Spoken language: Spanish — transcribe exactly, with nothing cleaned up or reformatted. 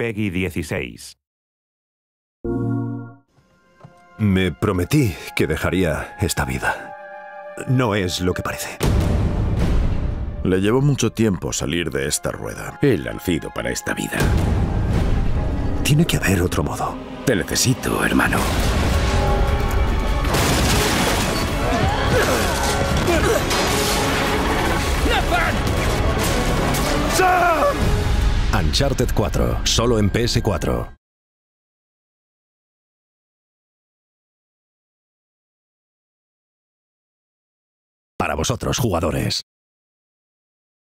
Peggy dieciséis. Me prometí que dejaría esta vida. No es lo que parece. Le llevó mucho tiempo salir de esta rueda. Él ha nacido para esta vida. Tiene que haber otro modo. Te necesito, hermano. Uncharted cuatro, solo en P S cuatro. Para vosotros, jugadores.